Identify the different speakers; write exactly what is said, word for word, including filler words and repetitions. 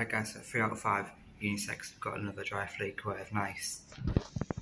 Speaker 1: Alright guys, so three out of five unisex, got another Dryflow Ecowave, nice.